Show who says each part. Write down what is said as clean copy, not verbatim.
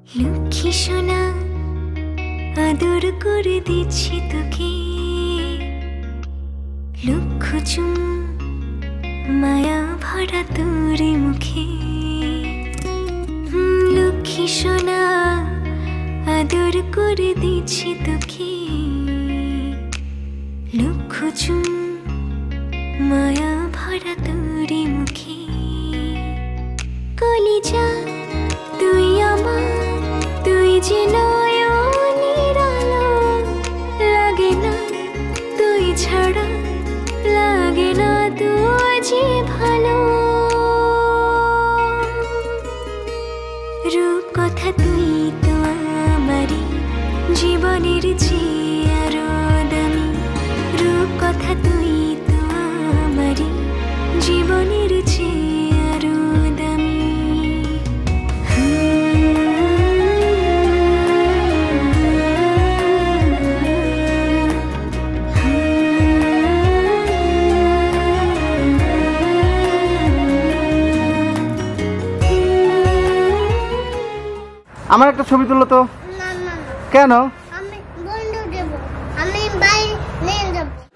Speaker 1: লক্ষ্মী সোনা আদর করে দিচ্ছি তোকে, লক্ষ চুম মায়া ভরা তোর মুখে। লক্ষ্মী সোনা আদর করে দিচ্ছি তোকে, লক্ষ চুম মায়া ভরা তোর মুখে। কলিজা তুই আমার, তুই যে নয়নের আলো, লাগে না তুই ছাড়া, লাগে না তুই যে ভালো। রূপ কথা তুই তো আমারই জীবনের চেয়ে আরো দামি, রূপ কথা তুই তো আমারই জীবনের চেয়ে আরো দামি।
Speaker 2: আমার একটা ছবি তুলো তো।
Speaker 3: না না না,
Speaker 2: কেন?
Speaker 3: আমি বন্ধু দেব, আমি বাইরে নিয়ে যাব।